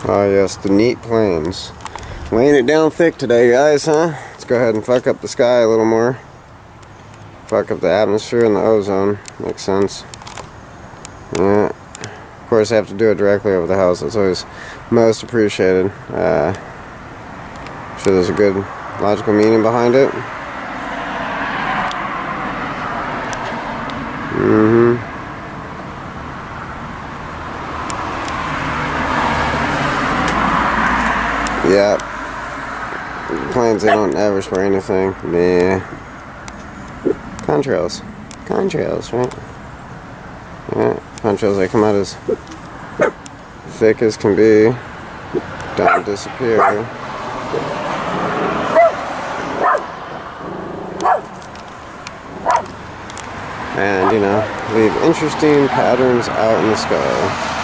Oh yes, the neat plains. Laying it down thick today, guys, huh? Let's go ahead and fuck up the sky a little more. Fuck up the atmosphere and the ozone. Makes sense. Yeah. Of course, I have to do it directly over the house. That's always most appreciated. Sure there's a good logical meaning behind it. Yeah. Planes, they don't ever spray anything. Nah. Contrails. Contrails, right? Yeah. Contrails, they come out as thick as can be. Don't disappear. And, you know, leave interesting patterns out in the sky.